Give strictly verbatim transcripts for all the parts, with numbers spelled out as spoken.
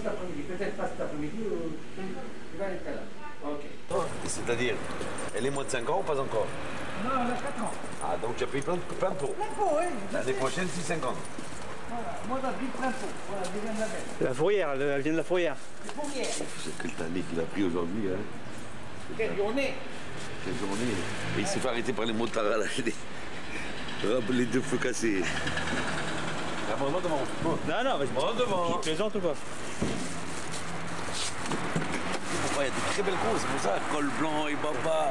cet après-midi. Peut-être pas cet après-midi ou tu vas aller tout à l'heure. Ok. C'est-à-dire, elle est moins de cinq ans ou pas encore? Non, elle a quatre ans. Ah, donc tu as pris plein de, plein de pots. Plein de pots, oui. L'année prochaine, six cinquante. Voilà, moi d'avril, plein de pots. Voilà, je viens de la belle. La fourrière, elle, elle vient de la fourrière. C'est pour hier. C'est quelle année qu'il a pris aujourd'hui, hein? Quelle journée? Quelle journée? Et il s'est fait arrêter par les motards à la télé. Les deux feux cassés. Ah, bon, devant. Bon. Non, non, vas-y. Bon, devant. Tu plaisantes ou quoi? Il y a des très belles courses, c'est pour ça. Col blanc et Baba.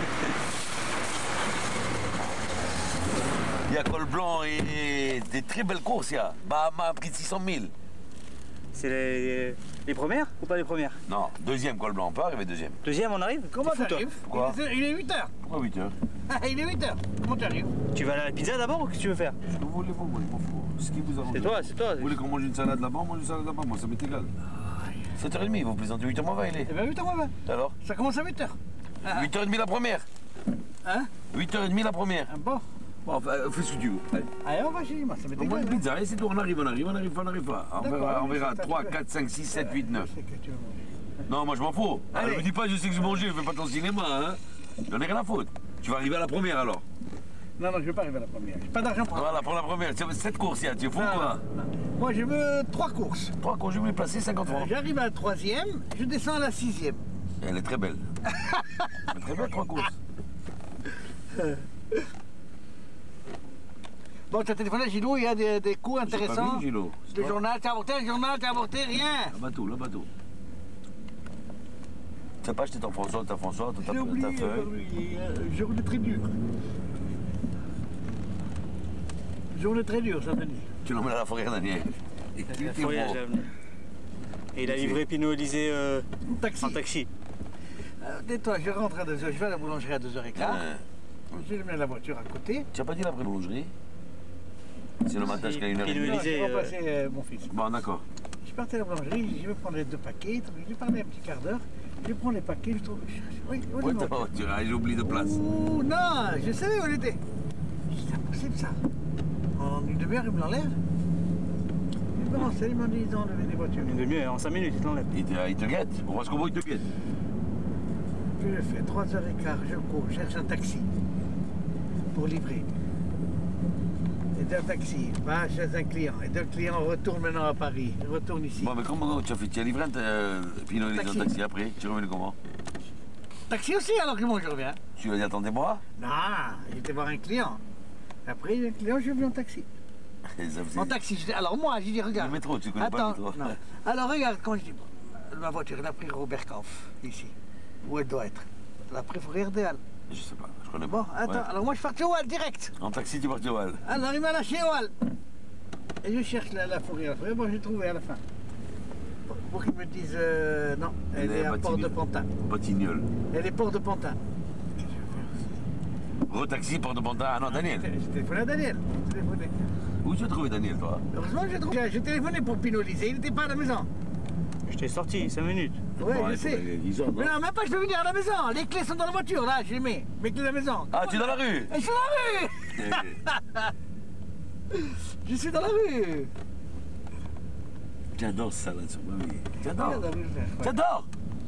Il y a Col blanc et des très belles courses, il y a. Bahama a pris six cent mille. C'est les, les premières ou pas les premières? Non, deuxième Col blanc, on peut arriver deuxième. Deuxième, on arrive? Comment Fous, toi. t'arrives? Pourquoi? Il est huit heures. Pourquoi huit heures? Il est huit heures. Comment t'arrives? Tu vas aller à la pizza d'abord ou qu'est-ce que tu veux faire? Ce que vous voulez, vous, moi, je m'en fous. Ce qui vous arrange. C'est toi, c'est toi. Vous voulez qu'on mange une salade là-bas, on mange une salade là-bas, moi ça m'est égal. sept heures trente, vous plaisantez huit heures moins vingt, il est. Eh bien huit heures moins vingt. Alors? Ça commence à huit heures. Ah. huit heures trente la première. Hein? huit heures trente la première. Ah, bon. Bon, enfin, fais ce que tu veux. Allez. Allez, on va chez moi, ça m'est On mange égal. une pizza, allez, c'est tout, on arrive, on arrive, on arrive, on arrive pas. On D'accord, verra, on oui, verra c'est trois, ça. quatre, cinq, six, sept, huit, neuf. C'est que tu veux manger. Non, moi je m'en fous. Ah, Allez. ne me dis pas, je sais que je mangeais, fais pas ton cinéma, hein. J'en ai rien à foutre. Tu vas arriver à la première alors. Non, non, je ne vais pas arriver à la première. J'ai pas d'argent pour ça. Voilà, pour la première. C'est sept courses, il y a, tu es fou ou Non, quoi? non, non. Moi, je veux trois courses. Trois courses, je voulais placer cinquante Euh, francs. J'arrive à la troisième, je descends à la sixième. Elle est très belle. Elle est très belle, trois courses. Bon, tu as téléphoné, Gilou, il y a des, des coups J'ai pas intéressants. vu, Gilo. Le journal, t'as avorté, le journal, t'as avorté, rien. Le bateau, le bateau. Tu n'as pas acheté ton François, ta François, ta, J'ai ta, oublié, ta feuille. euh, journée très dure. Journée très dure, ça, Denis. Tu l'emmènes à la forêt, Daniel. Et qui La était fourrière, bon. j'ai amené. Et il a livré Pinot Élysée euh, Taxi. en taxi. Euh, Dis-toi, je rentre à deux heures, je vais à la boulangerie à deux heures quinze. Euh, Je mets la voiture à côté. Tu n'as pas dit la boulangerie? C'est le matin jusqu'à une heure et Pinot demie. Non, Élysée, j'ai euh, remplacé euh, mon fils. Bon, d'accord. Je partais à la boulangerie, je vais prendre les deux paquets, je vais parler un petit quart d'heure, je prends les paquets, je trouve... Oui, oui, Ouais, non. ta voiture, ah, j'ai oublié de place. Ouh, non, je savais où elle était. C'est impossible ça. En une demi-heure, il me l'enlève. Mais comment ça, il m'a dit d'enlever des voitures. Une demi-heure, en cinq minutes, il te l'enlève. Il te, il te guette. On voit ce qu'on voit, il te guette. Je le fais, trois heures quinze, je cours, je cherche un taxi pour livrer. Et d'un taxi, va chez un client. Et d'un client, retourne maintenant à Paris. Je retourne ici. Bon, mais comment tu as fait? Tu as livré un euh, Pinot Élysée en Taxi. taxi après? Tu es revenu comment? Taxi aussi, alors que moi je reviens. Tu lui as dit attendez-moi? Non, j'étais voir un client. Après, le client, je suis venu en taxi. Et ça faisait- En taxi, je dis- alors moi, j'ai dit, regarde. Le métro, tu connais pas le Attends, métro. non. Alors regarde, quand je dis, ma voiture, elle a pris Robert Kauf, ici. Où elle doit être? Elle a pris Fourrière des Halles. Je sais pas, je connais Bon, pas. attends, Ouais. alors moi je pars au Hall direct. En taxi, tu es parti au Hall. Alors il m'a lâché au Hall. Et je cherche la, la Fourrière. La Fourrière, bon, j'ai trouvé à la fin. Pour, pour qu'ils me disent, euh, non, elle, est à Batignolles. Port de Pantin. Batignolles. Elle est Port de Pantin. Retaxi, Port de Pantin. Ah non, Daniel. J'ai j'ai téléphoné à Daniel. J'ai téléphoné. Où tu as trouvé Daniel, toi? Heureusement que j'ai trouvé. J'ai téléphoné pour Pinot Élysée, il n'était pas à la maison. Je t'ai sorti, cinq minutes. Ouais, Bon, je allez, sais. faut aller- ils ont, non? Mais non, même pas, je peux venir à la maison. Les clés sont dans la voiture, là, j'ai mis. Mes clés de la maison. Ah, tu es dans la rue? Je suis dans la rue. Je suis dans la rue. J'adore ça, là, sur ma vie. J'adore. Regarde la rue, je fais, ouais. J'adore.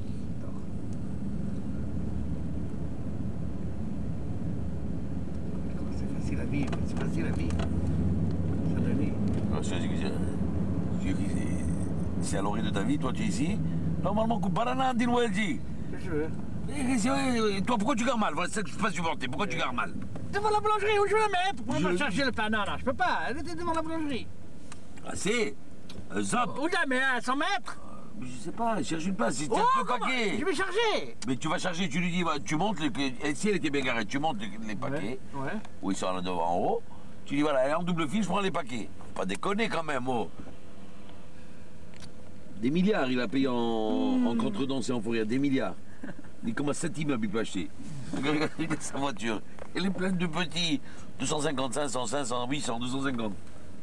C'est facile à vivre, c'est facile à vivre. Ça donne. Ah, c'est- c'est- c'est- C'est à l'orée de ta vie, toi tu es ici. Normalement, Kuparana, dis-nous, elle dit. Que je veux. Eh, c'est- eh, Toi, pourquoi tu gardes mal? Voilà, c'est ça que je peux pas supporter. Pourquoi tu gardes mal? Devant la boulangerie, où je vais la mettre? Pour Je- pas chercher le pain. Non, non, je peux pas. Elle était devant la boulangerie. Ah, c'est. euh, Zop. Où la mets? À cent mètres? Je sais pas, cherche une place. C'est Oh, le comment? paquet. Je vais charger. Mais tu vas charger, tu lui dis, bah, tu montes, les, et si elle était bien garée, tu montes les, les paquets, Ouais. ouais. où ils sont là devant en haut, tu dis, voilà, elle est en double fil, je prends les paquets. Faut pas déconner quand même, oh. Des milliards, il a payé en, Hmm. en contredanse et en fourrière, des milliards. Il commence sept immeubles, il peut acheter. Regarde regarde sa voiture. Elle est pleine de petits. deux cent cinquante, cinq cents, cinq cents, huit cents, deux cent cinquante.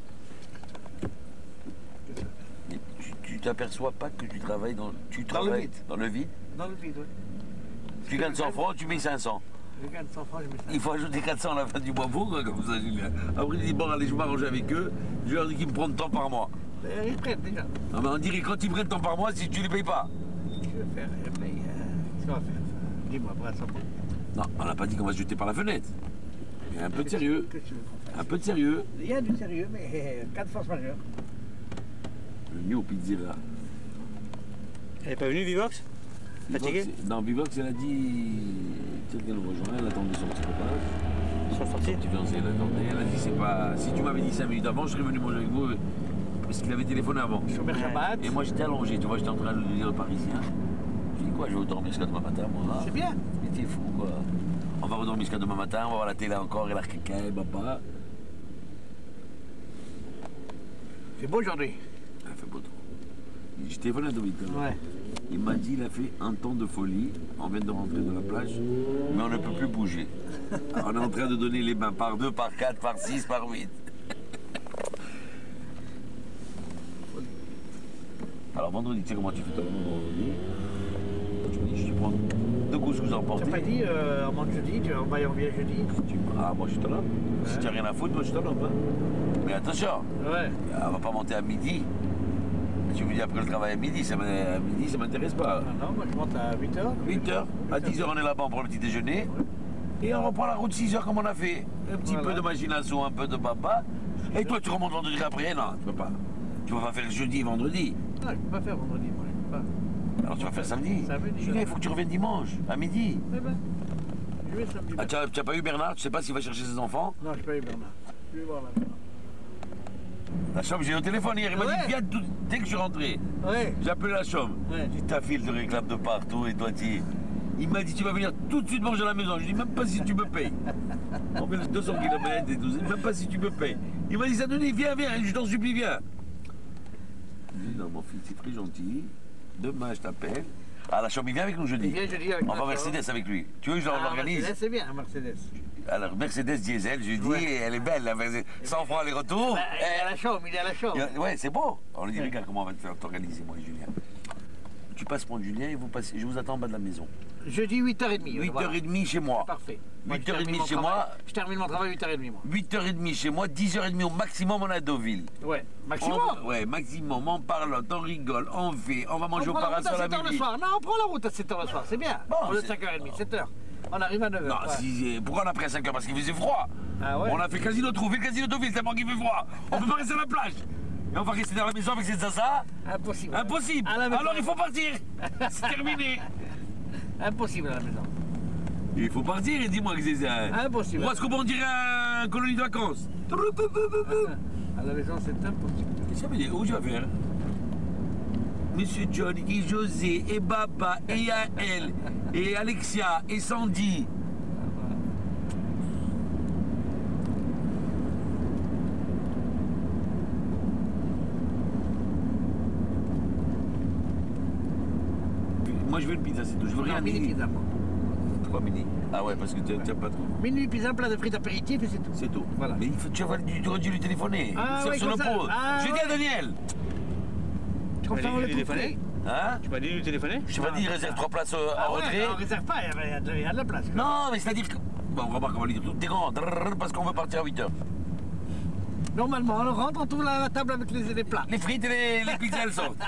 Mais tu- tu t'aperçois pas que tu travailles dans, tu Dans le travailles vide. dans le vide. Dans le vide, oui. Tu gagnes cent francs, tu mets cinq cents. Je gagne cent francs, je mets ça. Il faut ajouter quatre cents à la fin du mois pour, quoi, comme ça, Julien. Après, il dit, bon, allez, je m'arrange avec eux. Je leur dis qu'ils me prennent tant par mois. Ils prennent déjà. Ah, mais on dirait quand ils prennent ton par mois si tu les payes pas. Je vais faire, je paye. Euh, Qu'est-ce qu'on va faire? Dis-moi, brasse à moi. Non, on n'a pas dit qu'on va se jeter par la fenêtre. Il y a un peu de sérieux. Qu'est-ce que tu veux qu'on fasse? Un peu de sérieux. Il y a du sérieux, mais euh, cas de force majeure. Le New Pizzeria. Elle est pas venue, Vivox? Fatiguée? Vivox, non, Vivox, elle a dit. Peut-être qu'elle nous rejoint, elle attendait son petit copain. Ils sont sortis. Tu fiancé, elle attendait. Elle a dit c'est pas. Si tu m'avais dit cinq minutes avant, je serais venu manger avec vous. Parce qu'il avait téléphoné avant. Chômeur Shabbat. Et moi j'étais allongé, tu vois, j'étais en train de lui dire le parisien. Je dis quoi, je vais dormir jusqu'à demain matin, moi. C'est bien. Mais t'es fou, quoi. On va redormir jusqu'à demain matin, on va voir la télé encore, et la quelqu'un, et papa. C'est beau aujourd'hui. Elle fait beau temps. J'ai téléphoné à Dominique. Ouais. Il m'a dit il a fait un temps de folie. On vient de rentrer de la plage, mais on ne peut plus bouger. On est en train de donner les bains par deux, par quatre, par six, par huit. Alors vendredi, tu sais comment tu fais toi vendredi? Tu me dis, je te prends deux couscous Tu emportés. n'as pas dit, euh, à mon jeudi, tu envoies en vient jeudi? Tu- Ah, moi je suis là. Si tu n'as rien à foutre, moi je suis là. Hein. Mais attention, Ouais. on va pas monter à midi. Tu me dis après le travail à midi, ça m'in- à midi, ça m'intéresse pas. Ah non, moi je monte à huit heures. huit heures, à dix heures on est là-bas, on prend le petit déjeuner. Et on reprend la route six heures comme on a fait. Un petit Voilà. peu de machination, un peu de papa. Et toi tu remontes vendredi après? Non, tu peux pas. Tu vas pas faire jeudi et vendredi. Non, je ne peux pas faire vendredi, moi, je peux pas. Alors tu vas faire samedi. Samedi. Julien, il faut que tu reviennes dimanche, à midi. Eh ben, je vais samedi. Ah, tu n'as tu as pas eu Bernard? Tu sais pas s'il va chercher ses enfants? Non, je n'ai pas eu Bernard. Je vais voir là maintenant. La chambre, j'ai eu au téléphone hier, il m'a Ouais. dit viens tout- dès que je suis rentré. Ouais. J'ai appelé la chambre. Ouais. J'ai dit ta fille, elle te réclame de partout et toi tu. Il m'a dit tu vas venir tout de suite manger à la maison. Je dis même pas si tu me payes. On fait les deux cents kilomètres et tout, même pas si tu me payes. Il m'a dit ça donné, viens, viens, je t'en supplie, viens. Je dis non mon fils, c'est très gentil. Demain je t'appelle. Ah la chambre, il vient avec nous jeudi. Il vient jeudi avec On moi, va ça va. Mercedes avec lui. Tu veux que je Ah, l'organise? Mercedes, c'est bien, un Mercedes. Alors Mercedes diesel, je lui dis, Ouais. elle est belle la Mercedes. cent francs les retours. Bah, il est à la chambre, il est à la chambre. Ouais, c'est beau. On lui dit, regarde comment on va te faire t'organiser, moi et Julien. Tu passes prendre Julien et vous passez, je vous attends en bas de la maison. Jeudi, huit heures trente. huit heures trente chez moi. Parfait. Moi, huit je heures termine trente mon chez travail- moi. Je termine mon travail à huit heures trente, moi. huit heures trente chez moi, dix heures trente au maximum, on est à Deauville. Ouais, maximum. On- ouais, maximum, on parle, on rigole, on fait, on va manger On au prend la route à parasol à sept heures le midi. soir. Non, on prend la route à sept heures le soir, c'est bien. Bon, Au lieu de c'est- cinq heures trente, sept heures. On arrive à neuf heures. Non, ouais. si, pourquoi on a pris à cinq heures? Parce qu'il faisait froid. Ah ouais. On a fait Casino Trouvé, Casino Deauville, tellement qu'il fait froid. On peut pas rester à la plage. Et on va rester dans la maison avec ces zaza. Impossible. Impossible. À la maison. Alors il faut partir. C'est terminé. Impossible à la maison. Il faut partir et dis-moi que c'est ça. Impossible. Ou est-ce qu'on dirait un colonie de vacances? À la maison, c'est impossible. Qu'est-ce que ça veut dire? Où je vais faire? Monsieur John, et José, et Baba, et Yael, et Alexia, et Sandy. Moi je veux une pizza, c'est tout. Je veux rien Non, mini dire. pizza, moi. Trois mini. Ah ouais, parce que tu n'aimes pas trop. Minuit pizza, plat de frites apéritif et c'est tout. C'est tout. Voilà. Mais il faut, tu, aurais, tu aurais dû lui téléphoner. Ah C'est ouais, sur le comme ça. pot. Ah J'ai dit ouais. à Daniel. Comme ça, on lui le téléphoner coupe. Hein? Tu m'as dit de lui téléphoner? Je t'ai pas dit, il réserve trois places euh, Ah en ouais, retrait. on réserve pas, il y a- il y, a de- il y a de la place. quoi. Non, mais c'est-à-dire que. Bon, remarque, on va lui dire tout. T'es grand, drrrr, parce qu'on veut partir à huit heures. Normalement, on rentre, on trouve la, la table avec les, les plats. Les frites et les, les pizzas, elles sortent.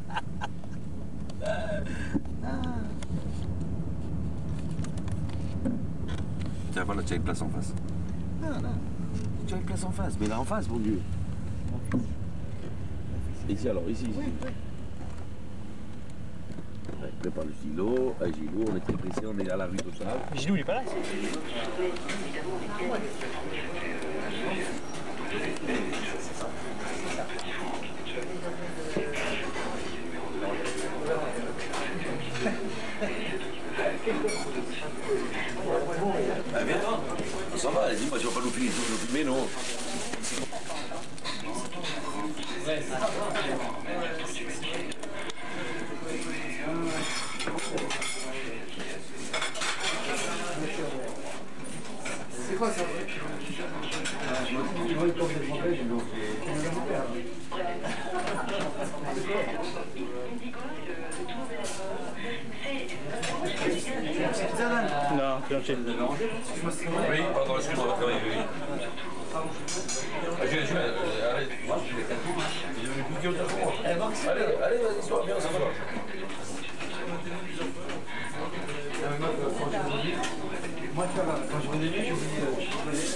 Tiens, voilà, tu as une place en face. Non, non. Tu as une place en face, mais là en face, mon Dieu. Ici alors, ici, ici. Oui, oui. Ouais, prépare le stylo, à Gilou, on est très pressé, on est à la rue Total. Gilou, il est pas là? Bah viens, on s'en va, dis-moi, tu vas pas nous filmer, nous filmer, non. C'est quoi ça? Non, tu l'enchaînes. Oui, pardon, excuse-moi, on va travailler, oui. Ah, Julien, Julien, euh, arrête. qui est autant que moi. Allez, allez, vas-y, sois bien, ça va. Moi, tu vois, quand je venais lui, je vous dis...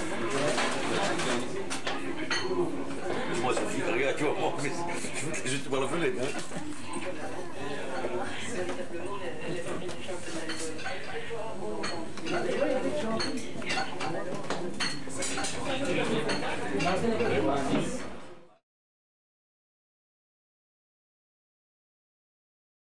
Moi, ça me fait regarde, tu vois, moi, mais je te par la fenêtre. Hein. Ah,